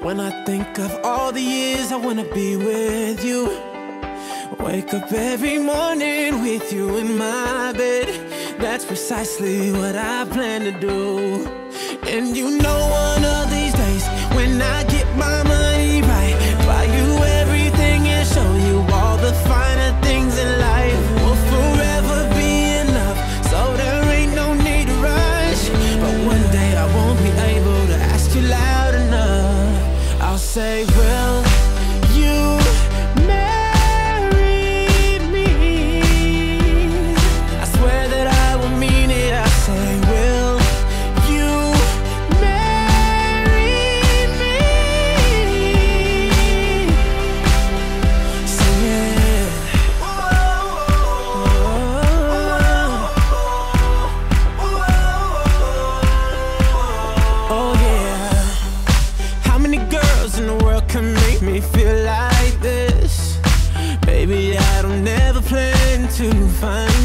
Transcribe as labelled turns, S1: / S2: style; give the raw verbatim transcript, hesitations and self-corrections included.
S1: When I think of all the years I wanna be with you, wake up every morning with you in my bed. That's precisely what I plan to do. And you know one of these days, when I get my money right, buy you everything and show you all the finer things in life. We'll forever be enough, so there ain't no need to rush. But one day I won't be able to ask you loud enough. I'll say, will you marry me? I swear that I will mean it. I say, will you marry me? Sing it. Oh yeah. How many girls in the world can make me feel like this? Baby, I don't ever plan to find